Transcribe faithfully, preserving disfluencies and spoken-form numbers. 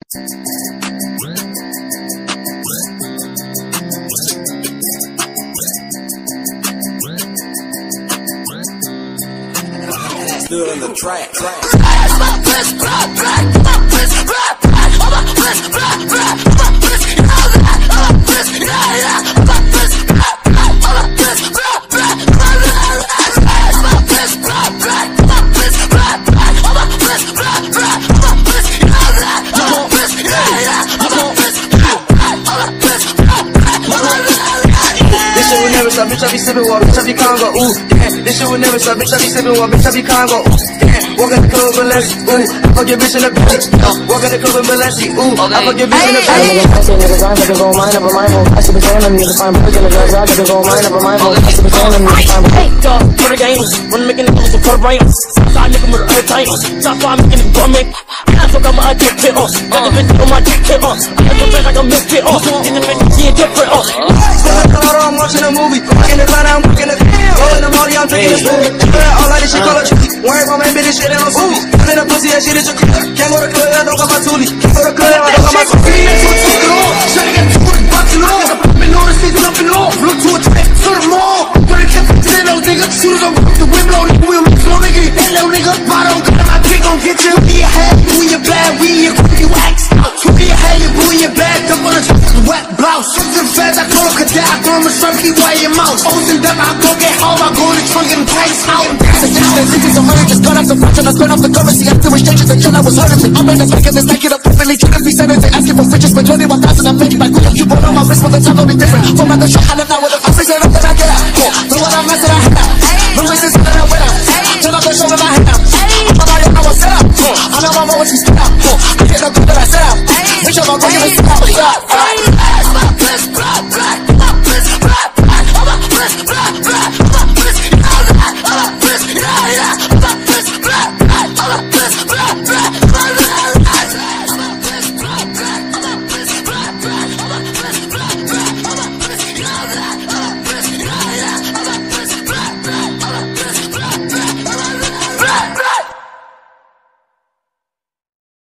Still in the track, track. Bitch, I be sippin' water, bitch, I be Congo, ooh, damn. This shit will never stop, bitch, I be sippin' water, bitch, I be Congo, ooh, damn. Walk at the club, Balenci, ooh, I fuck your bitch in the back, walk at the club, Balenci, ooh, I fuck your bitch in the back. I see niggas rhyme, I can go mine up a mine hole. I see the same, I'm niggas find boys in the drugs, I can go mine up a mine hole. I see the same, I'm niggas find boys. Hey, dog, for the game, run making the moves for the brain. Side nigga with the time, top five making the drum make. I took out my dick pit off, got the bitch on my dick pit off. I got the like a milk pit off, get the bitch getting different off. I'm watching a movie, in the cloud, I'm working the rolling the molly, I'm drinking the spoon. All like this shit, call a truly. Worry about my bitch, shit, they don't fool me. I'm in a pussy, that shit is your club. Can't go to the club, I don't got my toolie. Can't go to the club, I don't got my toolie. Shutting at the foot, boxing off. Popping on the seats, jumping off. Look to a track, to the mall. Thirty kept it to those niggas. Shooters on the window, the wheel, slow nigga. That little nigga, bottom, cut my dick, gon' get you. We your head, we your bad, we your quick, you wax. We your head, you your bad, dump on a wet blouse. Something fast, I call a cadet, I throw him a shrimp, he wear your mouth. Ocean them, I go get home, I go in the trunk and price out. Some money just cut off the front and I turn off the currency. After exchanges until I was hurting me. I'm in the back of this, like it up perfectly. Trying to be centered, they asking for riches, but twenty-one thousand I'm making like you put on my wrist, but the time don't be different. From at the shop, I live now with a I fix it up that I get out. Do what I'm messing, I hit out. The reasons that I went out. Turn off the show and I hit out. I'm about to know what's set up. I know my mom when she stood out. I get up that I set out. Bitch, I'm going to get it out.